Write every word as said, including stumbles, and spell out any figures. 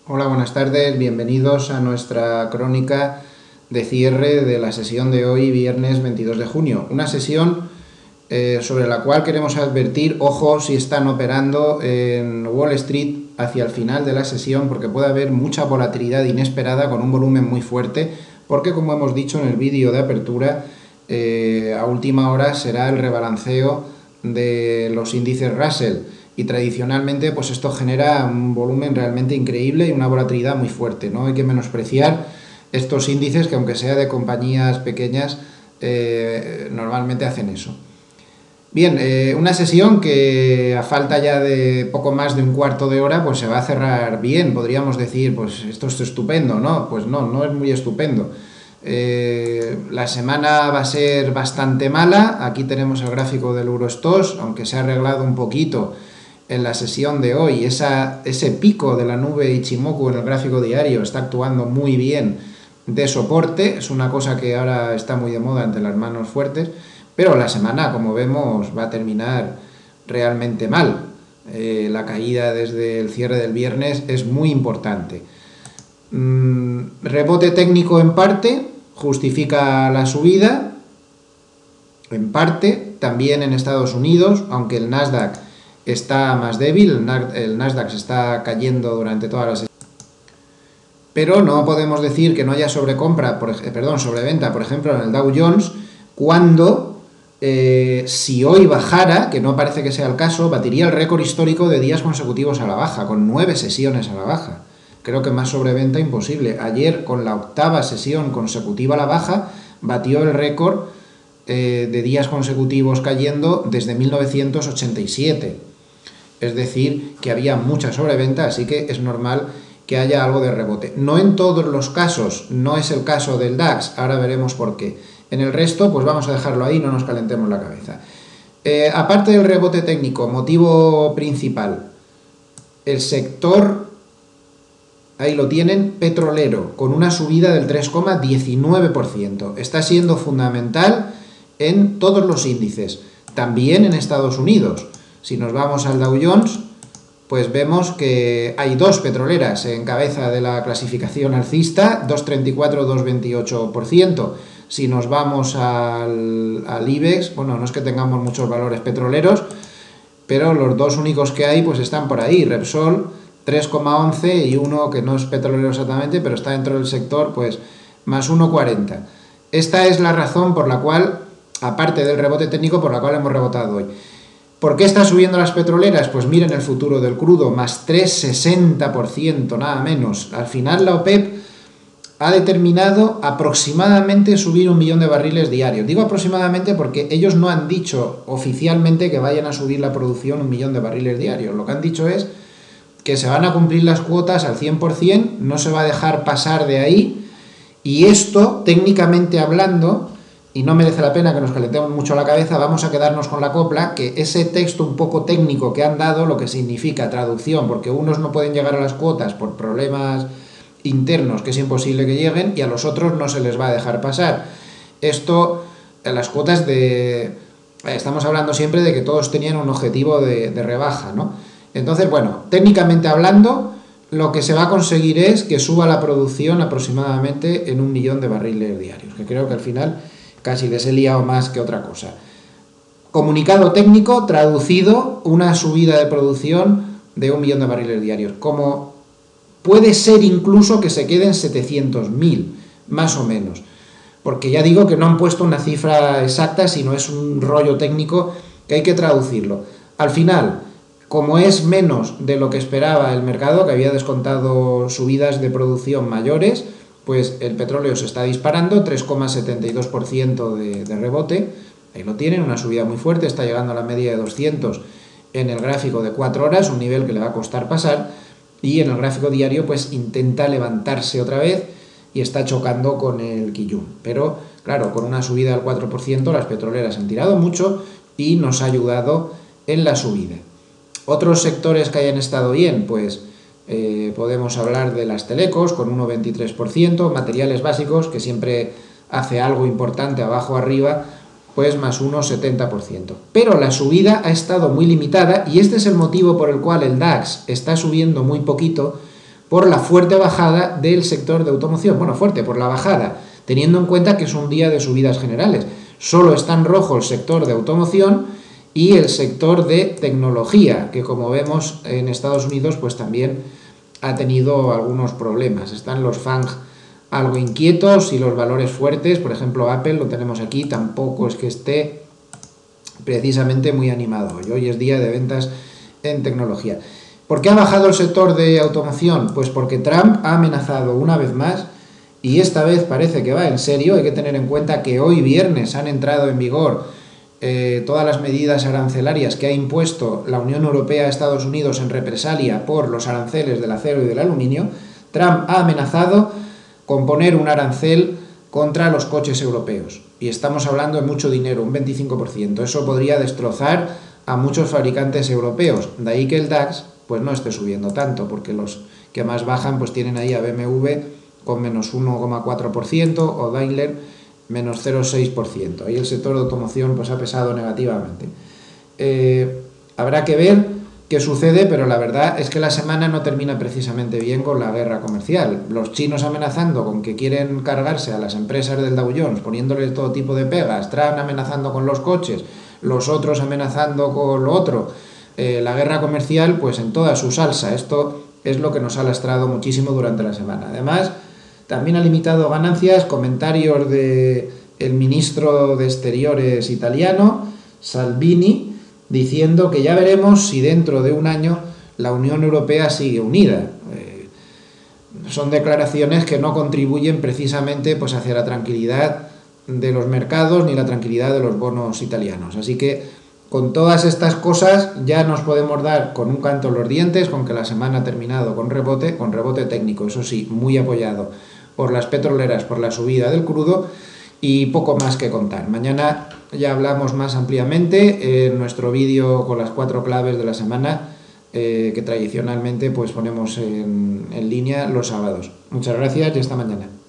Hola, buenas tardes, bienvenidos a nuestra crónica de cierre de la sesión de hoy, viernes veintidós de junio. Una sesión eh, sobre la cual queremos advertir, ojo si están operando en Wall Street hacia el final de la sesión, porque puede haber mucha volatilidad inesperada con un volumen muy fuerte, porque como hemos dicho en el vídeo de apertura, eh, a última hora será el rebalanceo de los índices Russell. Y tradicionalmente pues esto genera un volumen realmente increíble y una volatilidad muy fuerte. No hay que menospreciar estos índices que, aunque sea de compañías pequeñas, eh, normalmente hacen eso. Bien, eh, una sesión que a falta ya de poco más de un cuarto de hora pues se va a cerrar bien. Podríamos decir, pues esto es estupendo, ¿no? Pues no, no es muy estupendo. Eh, la semana va a ser bastante mala. Aquí tenemos el gráfico del Eurostoxx, aunque se ha arreglado un poquito en la sesión de hoy. Esa, ese pico de la nube Ichimoku en el gráfico diario está actuando muy bien de soporte, es una cosa que ahora está muy de moda entre las manos fuertes, pero la semana, como vemos, va a terminar realmente mal. Eh, la caída desde el cierre del viernes es muy importante. Mm, rebote técnico en parte, justifica la subida, en parte, también en Estados Unidos, aunque el Nasdaq está más débil, el Nasdaq se está cayendo durante todas las... Pero no podemos decir que no haya sobrecompra, por, perdón, sobreventa, por ejemplo, en el Dow Jones, cuando eh, si hoy bajara, que no parece que sea el caso, batiría el récord histórico de días consecutivos a la baja, con nueve sesiones a la baja. Creo que más sobreventa imposible. Ayer, con la octava sesión consecutiva a la baja, batió el récord eh, de días consecutivos cayendo desde mil novecientos ochenta y siete. Es decir, que había mucha sobreventa, así que es normal que haya algo de rebote. No en todos los casos, no es el caso del DAX, ahora veremos por qué. En el resto, pues vamos a dejarlo ahí, no nos calentemos la cabeza. Eh, aparte del rebote técnico, motivo principal, el sector, ahí lo tienen, petrolero, con una subida del tres coma diecinueve por ciento. Está siendo fundamental en todos los índices, también en Estados Unidos. Si nos vamos al Dow Jones, pues vemos que hay dos petroleras en cabeza de la clasificación alcista, dos coma treinta y cuatro, dos coma veintiocho por ciento. Si nos vamos al, al IBEX, bueno, no es que tengamos muchos valores petroleros, pero los dos únicos que hay pues están por ahí, Repsol tres coma once y uno que no es petrolero exactamente, pero está dentro del sector, pues más uno coma cuarenta. Esta es la razón por la cual, aparte del rebote técnico, por la cual hemos rebotado hoy. ¿Por qué está subiendo las petroleras? Pues miren el futuro del crudo, más tres coma sesenta por ciento, nada menos. Al final la OPEP ha determinado aproximadamente subir un millón de barriles diarios. Digo aproximadamente porque ellos no han dicho oficialmente que vayan a subir la producción un millón de barriles diarios. Lo que han dicho es que se van a cumplir las cuotas al cien por cien, no se va a dejar pasar de ahí, y esto, técnicamente hablando, y no merece la pena que nos calentemos mucho la cabeza, vamos a quedarnos con la copla, que ese texto un poco técnico que han dado, lo que significa traducción, porque unos no pueden llegar a las cuotas por problemas internos, que es imposible que lleguen, y a los otros no se les va a dejar pasar. Esto, las cuotas de... Estamos hablando siempre de que todos tenían un objetivo de, de rebaja, ¿no? Entonces, bueno, técnicamente hablando, lo que se va a conseguir es que suba la producción aproximadamente en un millón de barriles diarios, que creo que al final casi les he liado más que otra cosa. Comunicado técnico, traducido, una subida de producción de un millón de barriles diarios. Como puede ser incluso que se queden setecientos mil, más o menos. Porque ya digo que no han puesto una cifra exacta, sino es un rollo técnico que hay que traducirlo. Al final, como es menos de lo que esperaba el mercado, que había descontado subidas de producción mayores, pues el petróleo se está disparando, tres coma setenta y dos por ciento de, de rebote, ahí lo tienen, una subida muy fuerte, está llegando a la media de doscientos en el gráfico de cuatro horas, un nivel que le va a costar pasar, y en el gráfico diario pues intenta levantarse otra vez y está chocando con el Kijun. Pero claro, con una subida del cuatro por ciento las petroleras han tirado mucho y nos ha ayudado en la subida. Otros sectores que hayan estado bien, pues Eh, podemos hablar de las telecos con un veintitrés por ciento, materiales básicos, que siempre hace algo importante abajo arriba, pues más un setenta por ciento. Pero la subida ha estado muy limitada y este es el motivo por el cual el DAX está subiendo muy poquito, por la fuerte bajada del sector de automoción. Bueno, fuerte por la bajada, teniendo en cuenta que es un día de subidas generales. Solo está en rojo el sector de automoción y el sector de tecnología, que como vemos en Estados Unidos pues también ha tenido algunos problemas. Están los FANG algo inquietos y los valores fuertes, por ejemplo Apple, lo tenemos aquí, tampoco es que esté precisamente muy animado. Y hoy es día de ventas en tecnología. ¿Por qué ha bajado el sector de automoción? Pues porque Trump ha amenazado una vez más, y esta vez parece que va en serio. Hay que tener en cuenta que hoy viernes han entrado en vigor eh, todas las medidas arancelarias que ha impuesto la Unión Europea a Estados Unidos en represalia por los aranceles del acero y del aluminio. Trump ha amenazado con poner un arancel contra los coches europeos. Y estamos hablando de mucho dinero, un veinticinco por ciento. Eso podría destrozar a muchos fabricantes europeos. De ahí que el DAX pues no esté subiendo tanto, porque los que más bajan pues tienen ahí a B M W con menos uno coma cuatro por ciento o Daimler menos cero coma seis por ciento. Ahí el sector de automoción pues ha pesado negativamente. Eh, habrá que ver qué sucede, pero la verdad es que la semana no termina precisamente bien con la guerra comercial. Los chinos amenazando con que quieren cargarse a las empresas del Dow Jones, poniéndoles todo tipo de pegas, Trump amenazando con los coches, los otros amenazando con lo otro. Eh, la guerra comercial pues en toda su salsa. Esto es lo que nos ha lastrado muchísimo durante la semana. Además, también ha limitado ganancias comentarios del ministro de Exteriores italiano, Salvini, diciendo que ya veremos si dentro de un año la Unión Europea sigue unida. Eh, son declaraciones que no contribuyen precisamente pues, hacia la tranquilidad de los mercados ni la tranquilidad de los bonos italianos. Así que con todas estas cosas ya nos podemos dar con un canto en los dientes, con que la semana ha terminado con rebote, con rebote técnico, eso sí, muy apoyado por las petroleras, por la subida del crudo, y poco más que contar. Mañana ya hablamos más ampliamente en nuestro vídeo con las cuatro claves de la semana, eh, que tradicionalmente pues ponemos en, en línea los sábados. Muchas gracias y hasta mañana.